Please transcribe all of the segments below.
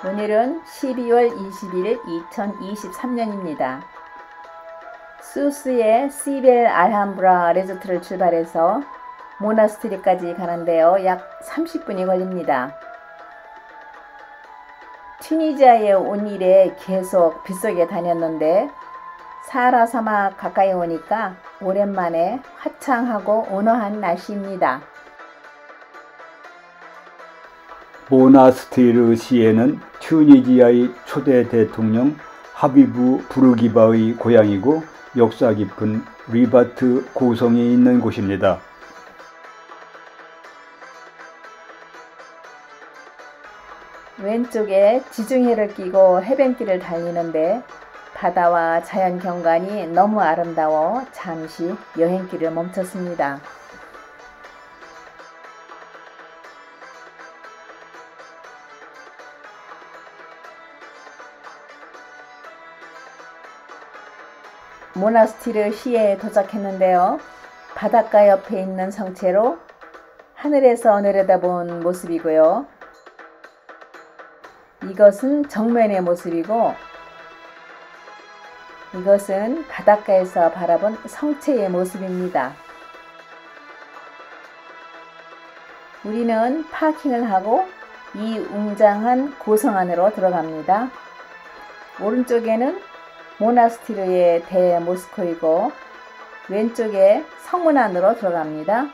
오늘은 12월 21일 2023년입니다. 수스의 시벨 알함브라 레조트를 출발해서 모나스트리까지 가는데요. 약 30분이 걸립니다. 튀니지아에 온 이래 계속 빗속에 다녔는데 사하라 사막 가까이 오니까 오랜만에 화창하고 온화한 날씨입니다. 모나스티르 시에는 튀니지아의 초대 대통령 하비부 부르기바의 고향이고 역사 깊은 리바트 고성이 있는 곳입니다. 왼쪽에 지중해를 끼고 해변길을 달리는데 바다와 자연 경관이 너무 아름다워 잠시 여행길을 멈췄습니다. 모나스티르 시에 도착했는데요. 바닷가 옆에 있는 성체로 하늘에서 내려다본 모습이고요. 이것은 정면의 모습이고 이것은 바닷가에서 바라본 성체의 모습입니다. 우리는 파킹을 하고 이 웅장한 고성 안으로 들어갑니다. 오른쪽에는 모나스티르의 대모스코이고 왼쪽에 성문 안으로 들어갑니다.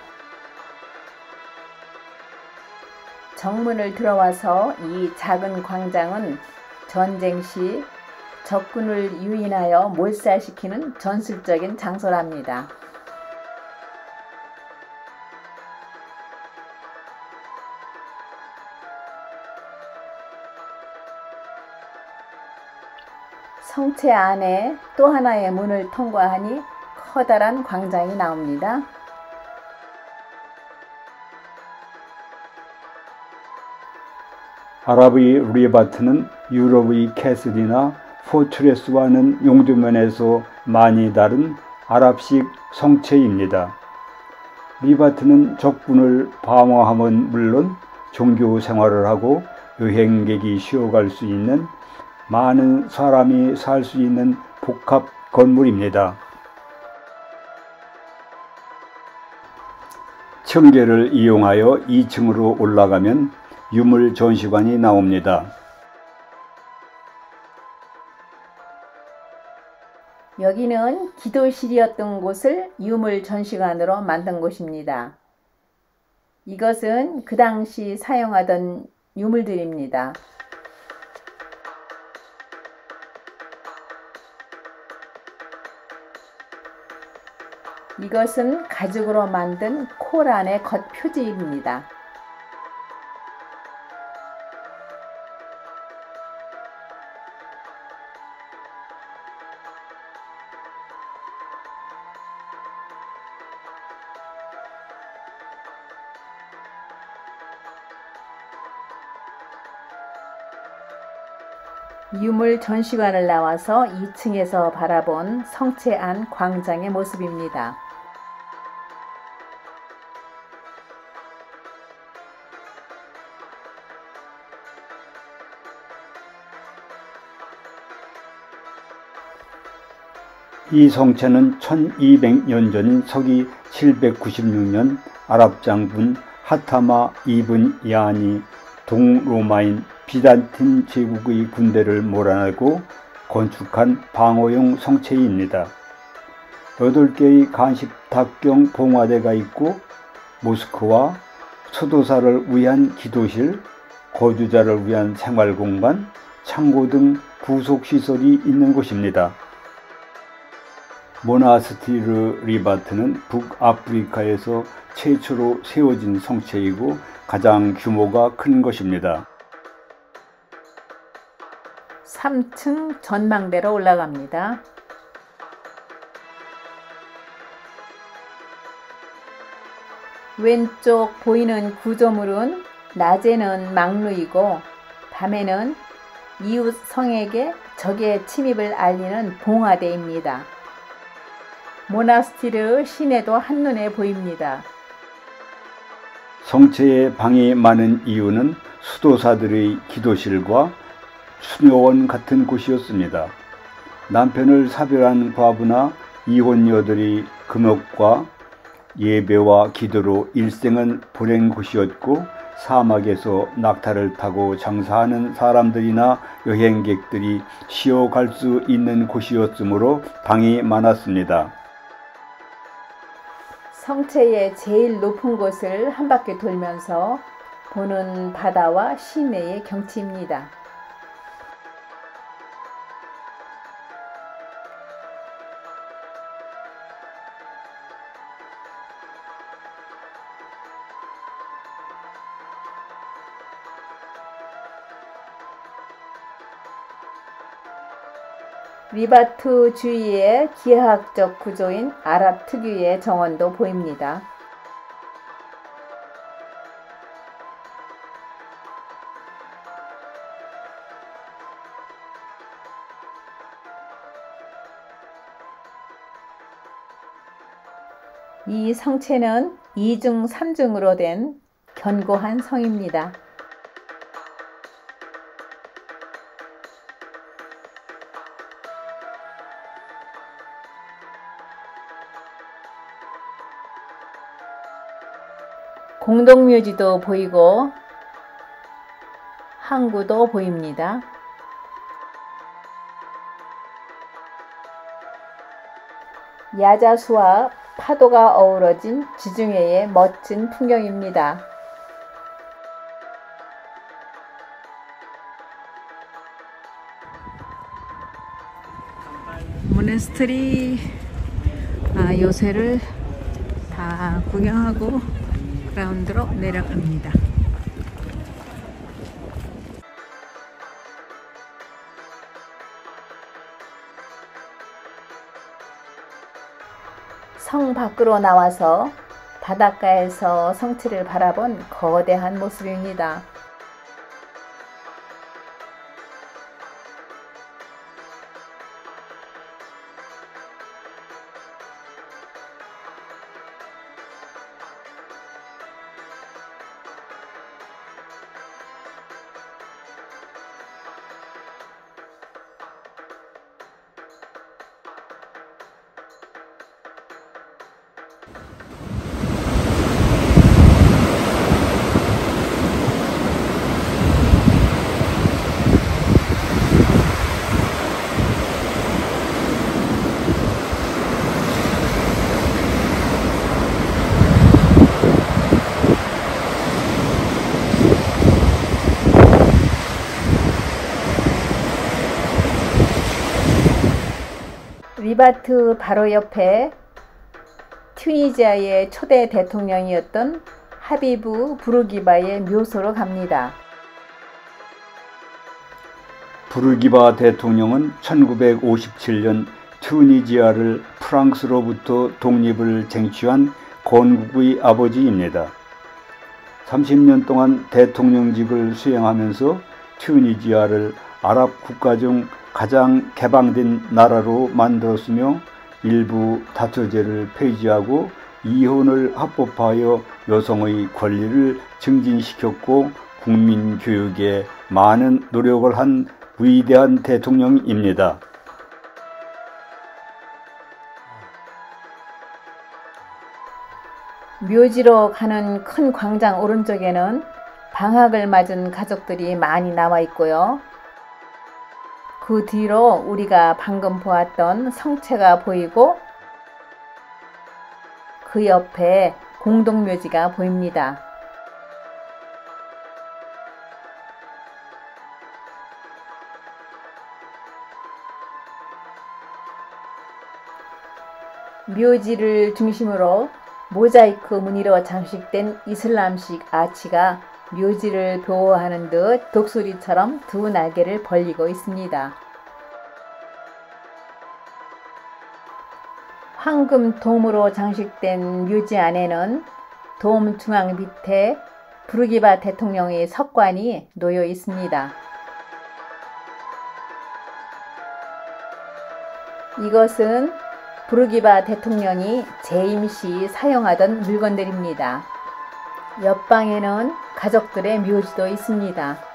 정문을 들어와서 이 작은 광장은 전쟁 시 적군을 유인하여 몰살시키는 전술적인 장소랍니다. 성체 안에 또 하나의 문을 통과하니 커다란 광장이 나옵니다. 아랍의 리바트는 유럽의 캐슬이나 포트레스와는 용도면에서 많이 다른 아랍식 성체입니다. 리바트는 적군을 방어함은 물론 종교 생활을 하고 여행객이 쉬어갈 수 있는 많은 사람이 살 수 있는 복합 건물입니다. 층계를 이용하여 2층으로 올라가면 유물 전시관이 나옵니다. 여기는 기도실이었던 곳을 유물 전시관으로 만든 곳입니다. 이것은 그 당시 사용하던 유물들입니다. 이것은 가죽으로 만든 코란의 겉표지입니다. 유물 전시관을 나와서 2층에서 바라본 성체 안 광장의 모습입니다. 이 성체는 1200년 전인 서기 796년 아랍 장군 하타마 이븐 야한이 동로마인 비잔틴 제국의 군대를 몰아내고 건축한 방어용 성체입니다. 8개의 간십탑경 봉화대가 있고 모스크와 수도사를 위한 기도실, 거주자를 위한 생활공간, 창고 등 부속시설이 있는 곳입니다. 모나스티르 리바트는 북아프리카에서 최초로 세워진 성체이고 가장 규모가 큰 것입니다. 3층 전망대로 올라갑니다. 왼쪽 보이는 구조물은 낮에는 망루이고 밤에는 이웃 성에게 적의 침입을 알리는 봉화대입니다. 모나스티르 시내도 한눈에 보입니다. 성체에 방이 많은 이유는 수도사들의 기도실과 수녀원 같은 곳이었습니다. 남편을 사별한 과부나 이혼녀들이 금욕과 예배와 기도로 일생을 보낸 곳이었고, 사막에서 낙타를 타고 장사하는 사람들이나 여행객들이 쉬어갈 수 있는 곳이었으므로 방이 많았습니다. 성체의 제일 높은 곳을 한 바퀴 돌면서 보는 바다와 시내의 경치입니다. 리바트 주위의 기하학적 구조인 아랍 특유의 정원도 보입니다. 이 성체는 2중 3중으로 된 견고한 성입니다. 공동묘지도 보이고 항구도 보입니다. 야자수와 파도가 어우러진 지중해의 멋진 풍경입니다. 모네스트리 요새를 다 구경하고 그라운드로 내려갑니다. 성 밖으로 나와서 바닷가에서 성체를 바라본 거대한 모습입니다. 리바트 바로 옆에 튀니지아의 초대 대통령이었던 하비브 부르기바의 묘소로 갑니다. 부르기바 대통령은 1957년 튀니지아를 프랑스로부터 독립을 쟁취한 건국의 아버지입니다. 30년 동안 대통령직을 수행하면서 튀니지아를 아랍 국가 중 가장 개방된 나라로 만들었으며, 일부 다처제를 폐지하고 이혼을 합법화하여 여성의 권리를 증진시켰고, 국민 교육에 많은 노력을 한 위대한 대통령입니다. 묘지로 가는 큰 광장 오른쪽에는 방학을 맞은 가족들이 많이 나와 있고요. 그 뒤로 우리가 방금 보았던 성체가 보이고, 그 옆에 공동묘지가 보입니다. 묘지를 중심으로 모자이크 무늬로 장식된 이슬람식 아치가 묘지를 보호하는 듯 독수리처럼 두 날개를 벌리고 있습니다. 황금 돔으로 장식된 묘지 안에는 돔 중앙 밑에 부르기바 대통령의 석관이 놓여 있습니다. 이것은 부르기바 대통령이 재임 시 사용하던 물건들입니다. 옆방에는 가족들의 묘지도 있습니다.